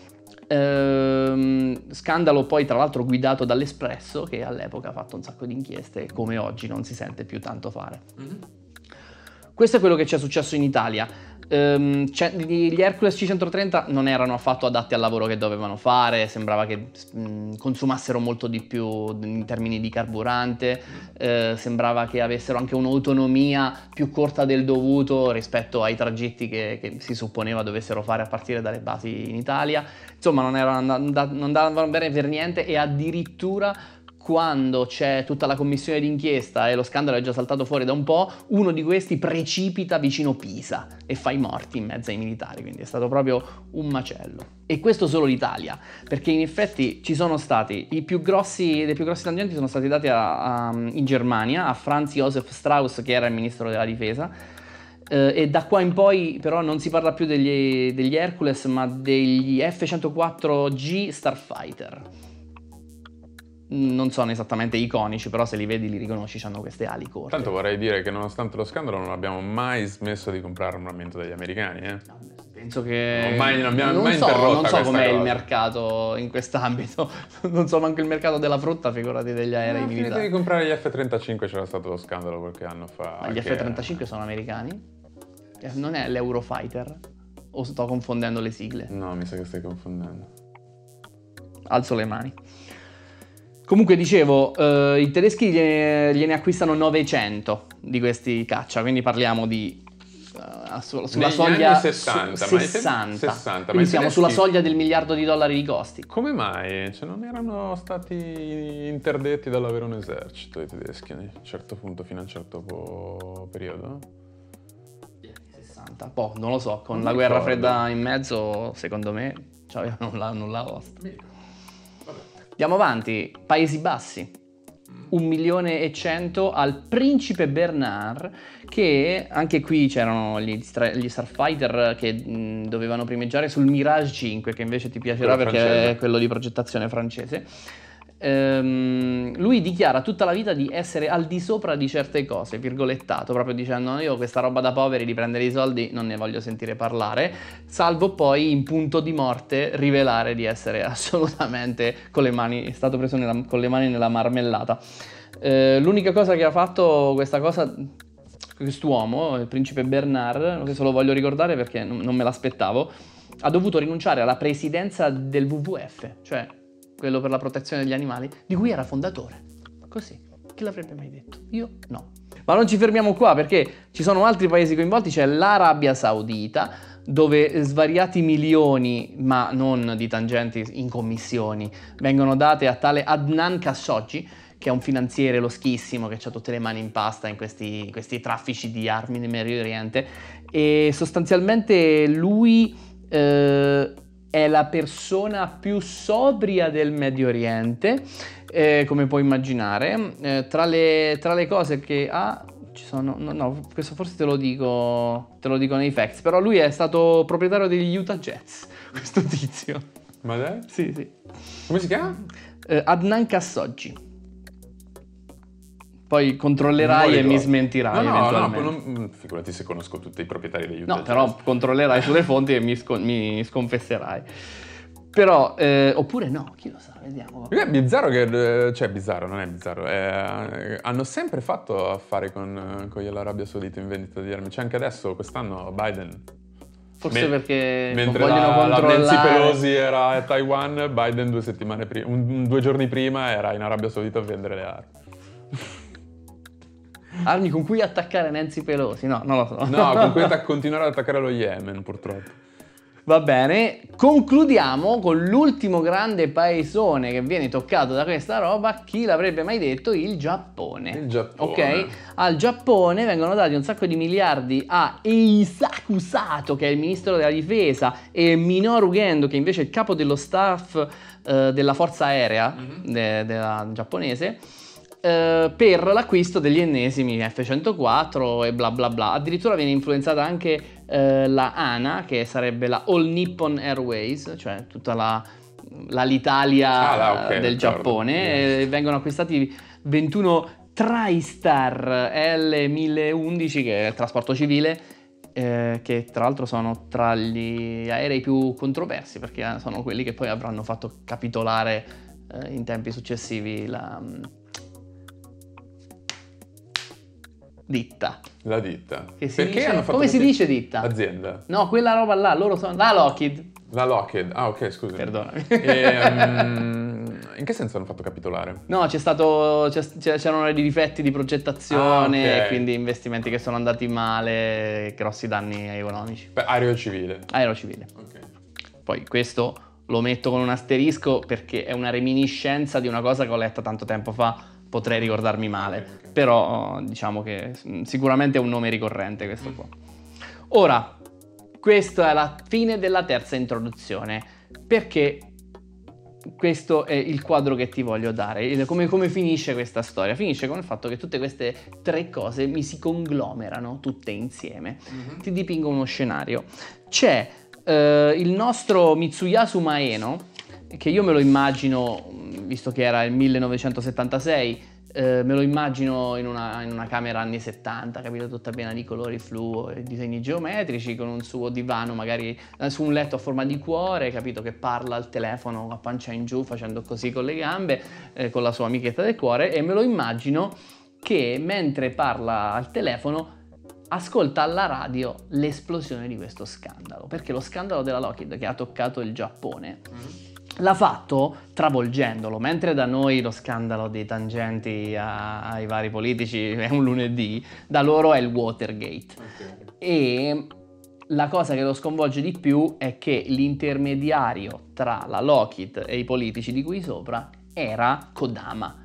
Scandalo poi tra l'altro guidato dall'Espresso, che all'epoca ha fatto un sacco di inchieste e come oggi non si sente più tanto fare. Questo è quello che ci è successo in Italia. Gli Hercules C-130 non erano affatto adatti al lavoro che dovevano fare, sembrava che consumassero molto di più in termini di carburante, sembrava che avessero anche un'autonomia più corta del dovuto rispetto ai tragitti che si supponeva dovessero fare a partire dalle basi in Italia. Insomma, non andavano bene per niente, e addirittura quando c'è tutta la commissione d'inchiesta e lo scandalo è già saltato fuori da un po', uno di questi precipita vicino Pisa e fa i morti in mezzo ai militari, quindi è stato proprio un macello. E questo solo l'Italia, perché in effetti ci sono stati le più grossi tangenti sono stati dati in Germania, a Franz Josef Strauss, che era il ministro della difesa, e da qua in poi però non si parla più degli Hercules, ma degli F-104G Starfighter. Non sono esattamente iconici, però se li vedi li riconosci, hanno queste ali corte. Tanto vorrei dire che nonostante lo scandalo non abbiamo mai smesso di comprare armamento dagli americani, No, penso che... non abbiamo mai interrotto. Non so com'è il mercato in quest'ambito, non so manco il mercato della frutta, figurati degli aerei militari. Finito di comprare gli F-35 c'era stato lo scandalo qualche anno fa. Ma gli F-35 sono americani? Non è l'Eurofighter? O sto confondendo le sigle? No, mi sa che stai confondendo. Alzo le mani. Comunque dicevo, i tedeschi gliene acquistano 900 di questi caccia, quindi parliamo di sulla soglia anni 60, 60. Quindi siamo sulla soglia del $1 miliardo di costi. Come mai? Cioè, non erano stati interdetti dall'avere un esercito i tedeschi a un certo punto, fino a un certo periodo? 60, non lo so, con la guerra fredda in mezzo, secondo me, c'avevano nulla osta. Andiamo avanti, Paesi Bassi. 1.100.000 al Principe Bernard, che anche qui c'erano gli Starfighter che dovevano primeggiare sul Mirage 5, che invece ti piacerà Quello perché francese. è quello di progettazione francese. Lui dichiara tutta la vita di essere al di sopra di certe cose, virgolettato, proprio dicendo: io questa roba da poveri di prendere i soldi non ne voglio sentire parlare, salvo poi in punto di morte rivelare di essere assolutamente con le mani, è stato preso con le mani nella marmellata. L'unica cosa che ha fatto quest'uomo, il principe Bernard, questo lo voglio ricordare perché non me l'aspettavo, ha dovuto rinunciare alla presidenza del WWF, cioè quello per la protezione degli animali, di cui era fondatore. Così, chi l'avrebbe mai detto? Io no. Ma non ci fermiamo qua, perché ci sono altri paesi coinvolti, c'è l'Arabia Saudita, dove svariati milioni, ma non di tangenti in commissioni, vengono date a tale Adnan Khashoggi, che è un finanziere loschissimo, che ha tutte le mani in pasta in questi traffici di armi nel Medio Oriente, e sostanzialmente lui è la persona più sobria del Medio Oriente, come puoi immaginare. Tra le cose che ha ci sono, no, questo forse te lo dico nei facts, però lui è stato proprietario degli Utah Jazz, questo tizio. Ma dai? Sì. Come si chiama? Adnan Khashoggi. Poi controllerai e mi smentirai eventualmente. No, figurati se conosco tutti i proprietari degli Utah No, però Jazz. controllerai sulle fonti e mi sconfesserai. Però, oppure no, chi lo sa, vediamo. È bizzarro che, cioè bizzarro, non è bizzarro, hanno sempre fatto affari con l'Arabia Saudita in vendita di armi, cioè anche adesso, quest'anno Biden. Forse perché mentre vogliono la controllare. Nancy Pelosi era a Taiwan, Biden 2 settimane prima, 2 giorni prima era in Arabia Saudita a vendere le armi. Armi con cui attaccare Nancy Pelosi? No, non lo so. No, con cui continuare ad attaccare lo Yemen, purtroppo. Va bene, concludiamo con l'ultimo grande paesone che viene toccato da questa roba. Chi l'avrebbe mai detto? Il Giappone. Il Giappone. Ok? Al Giappone vengono dati un sacco di miliardi a Eisaku Sato, che è il ministro della difesa, e Minoru Gendo, che invece è il capo dello staff della forza aerea della giapponese, per l'acquisto degli ennesimi F-104 e bla bla bla. Addirittura viene influenzata anche la ANA, che sarebbe la All Nippon Airways, cioè tutta l'Alitalia del Giappone. Vengono acquistati 21 TriStar L1011, che è il trasporto civile, che tra l'altro sono tra gli aerei più controversi, perché sono quelli che poi avranno fatto capitolare in tempi successivi la ditta. La ditta. Che si Perché dice? hanno fatto Come si dice ditta? Azienda. No, quella roba là, loro sono la Lockheed. La Lockheed. Ah, ok, scusa. Perdonami. In che senso hanno fatto capitolare? No, c'erano dei difetti di progettazione, quindi investimenti che sono andati male, grossi danni economici. Aereo civile. Aereo civile. Ok. Poi questo lo metto con un asterisco perché è una reminiscenza di una cosa che ho letto tanto tempo fa, potrei ricordarmi male, Ok. però diciamo che sicuramente è un nome ricorrente questo qua. Ora, questa è la fine della terza introduzione, perché questo è il quadro che ti voglio dare. Come finisce questa storia? Finisce con il fatto che tutte queste tre cose mi si conglomerano tutte insieme. Ti dipingo uno scenario. C'è il nostro Mitsuyasu Maeno, che io me lo immagino, visto che era il 1976, me lo immagino in una camera anni 70, capito? Tutta piena di colori fluo e disegni geometrici, con un suo divano magari su un letto a forma di cuore, capito? Che parla al telefono a pancia in giù, facendo così con le gambe, con la sua amichetta del cuore, e me lo immagino che mentre parla al telefono ascolta alla radio l'esplosione di questo scandalo, perché lo scandalo della Lockheed, che ha toccato il Giappone, l'ha fatto travolgendolo. Mentre da noi lo scandalo dei tangenti ai vari politici è un lunedì, da loro è il Watergate. E la cosa che lo sconvolge di più è che l'intermediario tra la Lockheed e i politici di cui sopra era Kodama,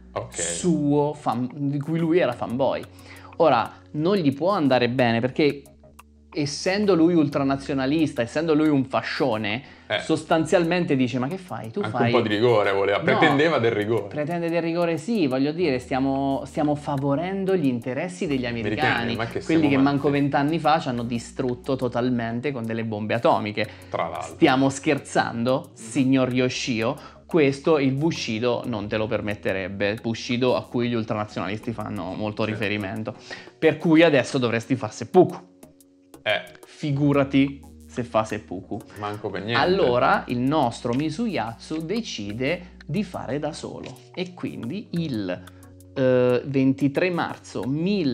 di cui lui era fanboy. Ora, non gli può andare bene, perché essendo lui ultranazionalista, essendo lui un fascione, sostanzialmente dice: ma che fai? Tu anche fai un po' di rigore voleva, pretendeva del rigore. Pretende del rigore, sì, voglio dire, stiamo favorendo gli interessi degli americani, quelli che manco 20 anni fa ci hanno distrutto totalmente con delle bombe atomiche. Tra l'altro. Stiamo scherzando, signor Yoshio? Questo il Bushido non te lo permetterebbe, Bushido a cui gli ultranazionalisti fanno molto riferimento. Per cui adesso dovresti far seppuku. Figurati se fa seppuku. Manco per niente. Allora il nostro Misuyatsu decide di fare da solo e quindi il 23 marzo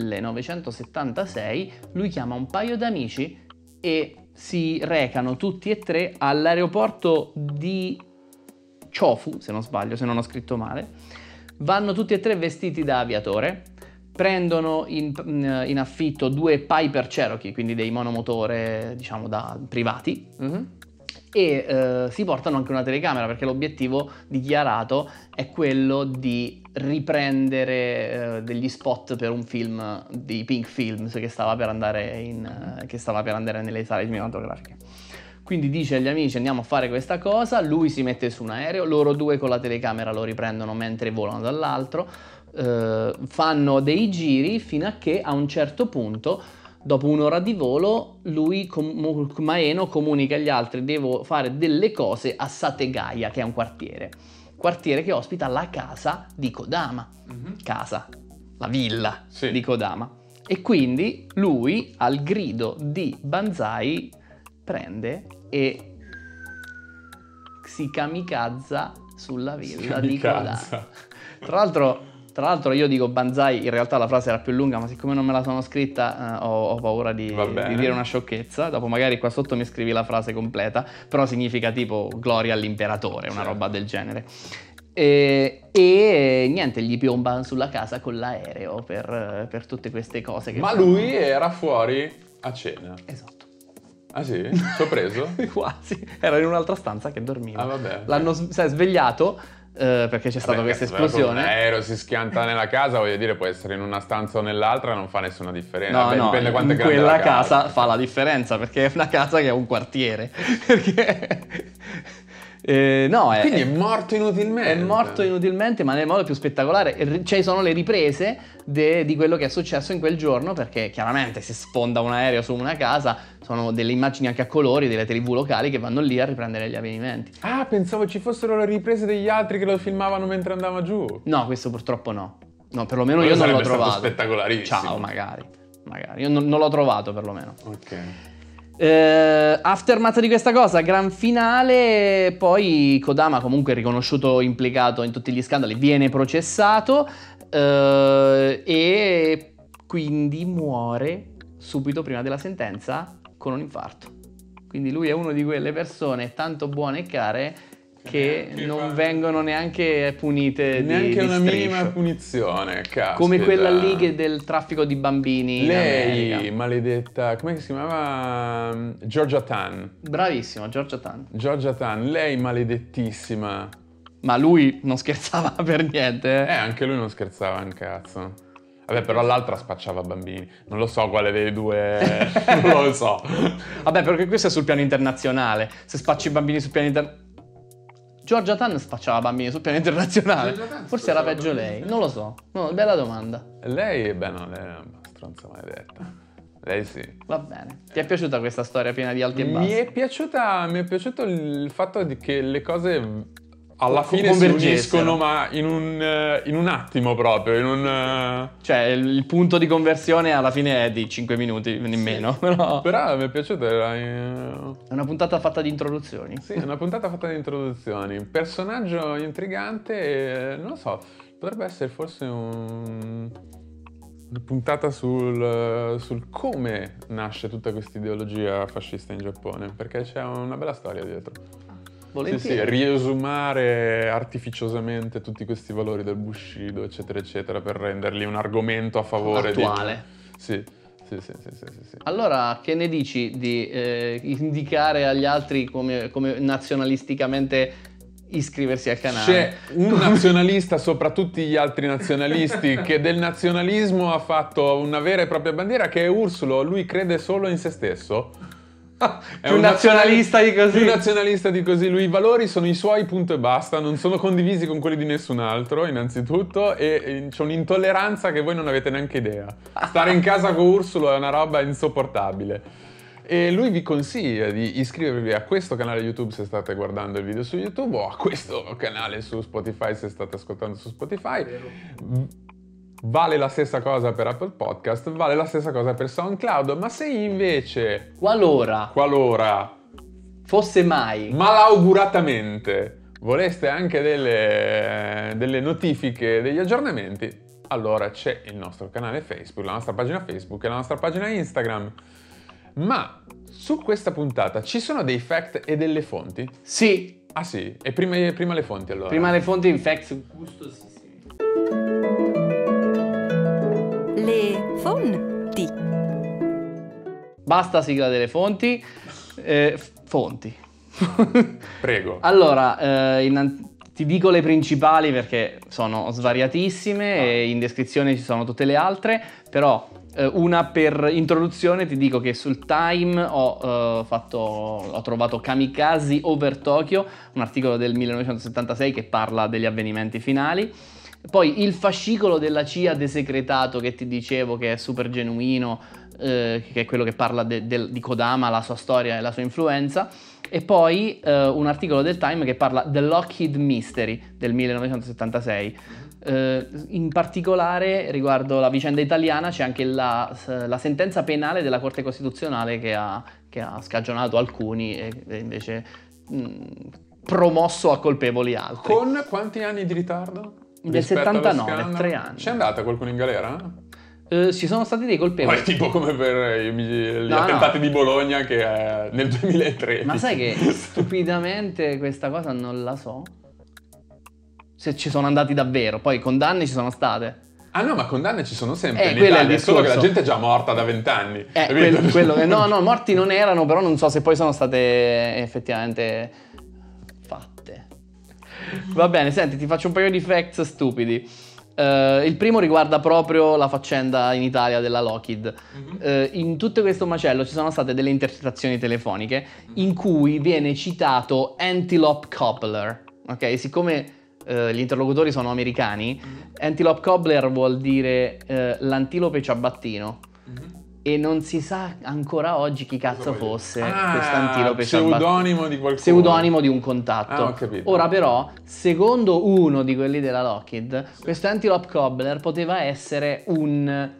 1976 lui chiama un paio d'amici e si recano tutti e tre all'aeroporto di Chofu, se non sbaglio, se non ho scritto male. Vanno tutti e tre vestiti da aviatore, prendono in affitto 2 Piper Cherokee, quindi dei monomotore, diciamo, da privati, e si portano anche una telecamera, perché l'obiettivo dichiarato è quello di riprendere degli spot per un film di Pink Films che stava per andare nelle sale cinematografiche. Quindi dice agli amici: andiamo a fare questa cosa, lui si mette su un aereo, loro due con la telecamera lo riprendono mentre volano dall'altro, fanno dei giri fino a che a un certo punto, dopo un'ora di volo, lui, Maeno, comunica agli altri: devo fare delle cose a Sategaya, che è un quartiere che ospita la casa di Kodama, la villa di Kodama. E quindi lui, al grido di Banzai, prende e si kamikazza sulla villa di Kodama. Tra l'altro io dico Banzai, in realtà la frase era più lunga, ma siccome non me la sono scritta ho paura di dire una sciocchezza. Dopo magari qua sotto mi scrivi la frase completa, però significa tipo gloria all'imperatore, una roba del genere. E niente, gli piomba sulla casa con l'aereo per tutte queste cose che lui era fuori a cena. Esatto. Ah sì? Sorpreso? Quasi. Era in un'altra stanza che dormiva. Ah vabbè. L'hanno svegliato perché c'è stata questa esplosione. Un aereo si schianta nella casa, voglio dire, può essere in una stanza o nell'altra, non fa nessuna differenza. No, dipende quanto è grande quella la casa fa la differenza, perché è una casa che è un quartiere. Quindi è morto inutilmente. È morto inutilmente, ma nel modo più spettacolare. Ci sono le riprese di quello che è successo in quel giorno, perché chiaramente si sfonda un aereo su una casa, sono delle immagini anche a colori delle TV locali che vanno lì a riprendere gli avvenimenti. Ah, pensavo ci fossero le riprese degli altri che lo filmavano mentre andava giù. No, questo purtroppo no. No, perlomeno io non l'ho trovato. Spettacolarissimo. Ciao, magari. Io non l'ho trovato perlomeno. Ok. Aftermath di questa cosa, gran finale. Poi Kodama, comunque riconosciuto implicato in tutti gli scandali, viene processato e quindi muore subito prima della sentenza con un infarto. Quindi lui è uno di quelle persone tanto buone e care che non vengono neanche punite neanche una striscio. minima punizione, caspita. Come quella lì del traffico di bambini. Lei, maledetta, come si chiamava? Georgia Tan. Bravissimo, Georgia Tan. Georgia Tan, lei maledettissima. Ma lui non scherzava per niente. Anche lui non scherzava un cazzo. Vabbè, però l'altra spacciava bambini. Non lo so quale dei due. Non lo so. Vabbè, perché questo è sul piano internazionale. Se spacci bambini sul piano internazionale. Georgia Tan spacciava bambini sul piano internazionale. Forse era peggio lei. Non lo so. No, bella domanda. Lei, beh no, lei è una stronza maledetta. Lei sì. Va bene. Ti è piaciuta questa storia piena di alti e bassi? Mi è piaciuto il fatto che le cose alla fine si uniscono, ma in un attimo proprio, Cioè, il punto di conversione alla fine è di 5 minuti, nemmeno. Però mi è piaciuto. È una puntata fatta di introduzioni. Sì, è una puntata fatta di introduzioni. Personaggio intrigante, non lo so, potrebbe essere forse una puntata sul come nasce tutta questa ideologia fascista in Giappone, perché c'è una bella storia dietro. Volentieri. Sì, riesumare artificiosamente tutti questi valori del Bushido, eccetera, eccetera, per renderli un argomento a favore attuale. Sì. Allora, che ne dici di indicare agli altri come nazionalisticamente iscriversi al canale. C'è un nazionalista sopra tutti gli altri nazionalisti che del nazionalismo ha fatto una vera e propria bandiera, che è Ursulo. Lui crede solo in se stesso. È Più nazionalista di così. Più nazionalista di così. Lui, i valori sono i suoi, punto e basta, non sono condivisi con quelli di nessun altro, innanzitutto, e c'è un'intolleranza che voi non avete neanche idea. Stare in casa con Ursulo è una roba insopportabile. E lui vi consiglia di iscrivervi a questo canale YouTube se state guardando il video su YouTube, o a questo canale su Spotify se state ascoltando su Spotify. Vale la stessa cosa per Apple Podcast, vale la stessa cosa per SoundCloud, ma se invece, Qualora fosse mai, malauguratamente, voleste anche delle notifiche, degli aggiornamenti, allora c'è il nostro canale Facebook, la nostra pagina Facebook e la nostra pagina Instagram. Ma su questa puntata ci sono dei fact e delle fonti? sì, Ah sì? E prima le fonti allora? prima le fonti in facts gustosissimi. Le fonti. Basta sigla delle fonti. Fonti. Prego. Allora, ti dico le principali perché sono svariatissime e in descrizione ci sono tutte le altre, però una per introduzione ti dico che sul Time ho trovato Kamikaze over Tokyo, un articolo del 1976 che parla degli avvenimenti finali. Poi il fascicolo della CIA desecretato che ti dicevo, che è super genuino, che è quello che parla di Kodama, la sua storia e la sua influenza. E poi un articolo del Time che parla The Lockheed Mystery del 1976. In particolare riguardo la vicenda italiana c'è anche la sentenza penale della Corte Costituzionale che ha scagionato alcuni e invece promosso a colpevoli altri. Con quanti anni di ritardo? Del Rispetto allo 79, scandalo? 3 anni. C'è andata qualcuno in galera? Ci sono stati dei colpevoli. Poi tipo come per gli No, attentati di Bologna che è nel 2013. Ma sai che stupidamente questa cosa non la so? Se ci sono andati davvero, poi condanne ci sono state. Ah no, ma condanne ci sono sempre in quello è il Italia, solo che la discorso. gente è già morta da 20 anni. capito? Quello che no, morti non erano, però non so se poi sono state effettivamente fatte. Va bene, senti, ti faccio un paio di facts stupidi. Il primo riguarda proprio la faccenda in Italia della Lockheed. In tutto questo macello ci sono state delle intercettazioni telefoniche in cui viene citato Antelope Cobbler. Ok, siccome gli interlocutori sono americani, Antelope Cobbler vuol dire l'antilope ciabattino. E non si sa ancora oggi chi cazzo fosse quest'antilope ciabattino. Pseudonimo di qualcuno. Pseudonimo di un contatto. Ho capito. Ora però, secondo uno di quelli della Lockheed, questo Antelope Cobbler poteva essere un...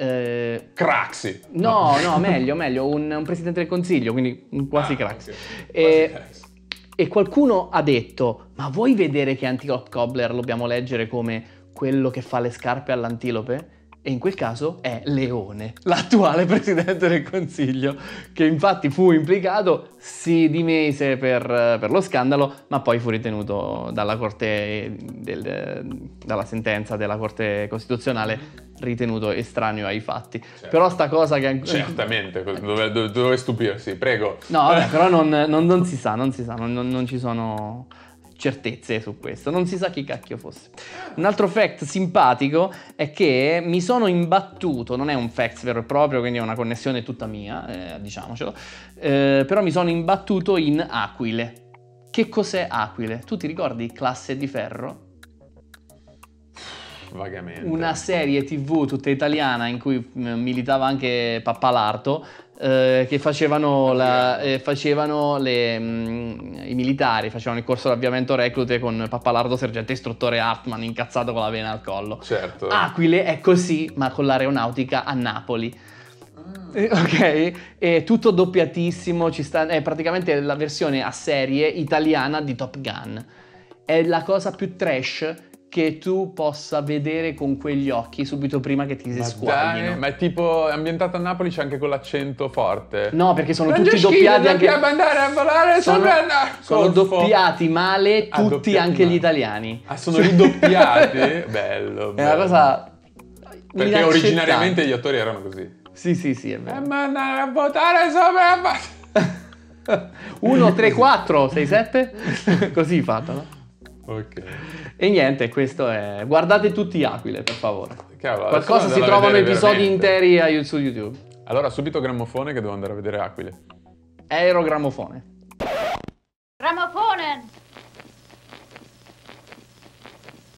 Craxi. No, meglio, un presidente del consiglio, quindi un quasi Craxi. Okay. Quasi Craxi. E qualcuno ha detto, ma vuoi vedere che Antelope Cobbler lo dobbiamo leggere come quello che fa le scarpe all'antilope? E in quel caso è Leone, l'attuale presidente del Consiglio, che infatti fu implicato, si dimise per lo scandalo, ma poi fu ritenuto dalla Corte, dalla sentenza della Corte Costituzionale, ritenuto estraneo ai fatti. Certo. Però sta cosa che... Certamente, dove stupirsi, prego. No, vabbè, però non si sa, non ci sono certezze su questo, non si sa chi cacchio fosse. Un altro fact simpatico è che mi sono imbattuto, non è un fact vero e proprio, quindi è una connessione tutta mia, diciamocelo, però mi sono imbattuto in Aquile. Che cos'è Aquile? Tu ti ricordi Classe di Ferro? Vagamente. Una serie TV tutta italiana in cui militava anche Pappalardo, che facevano i militari, facevano il corso d'avviamento reclute con Pappalardo, sergente istruttore Hartmann, incazzato con la vena al collo. Certo. Aquile è così, ma con l'aeronautica a Napoli. Ok? È tutto doppiatissimo, è praticamente la versione a serie italiana di Top Gun. È la cosa più trash che tu possa vedere con quegli occhi subito prima che ti si squaglino. Ma è tipo ambientato a Napoli, c'è anche con l'accento forte. No, perché sono tutti doppiati anche... andare a volare sono doppiati male tutti, doppiati anche male. gli italiani. Ah, sono ridoppiati? Bello. È una cosa Perché inaccettabile. originariamente gli attori erano così. Sì, è vero. Ma andare a votare sopra... 1, 3, 4, 6, 7? Così fatto, no? Ok. E niente, questo è... Guardate tutti Aquile, per favore. Cavolo, Qualcosa adesso si devo andare a trovano vedere episodi veramente. interi su YouTube. Allora subito grammofone che devo andare a vedere Aquile. Aerogramofone.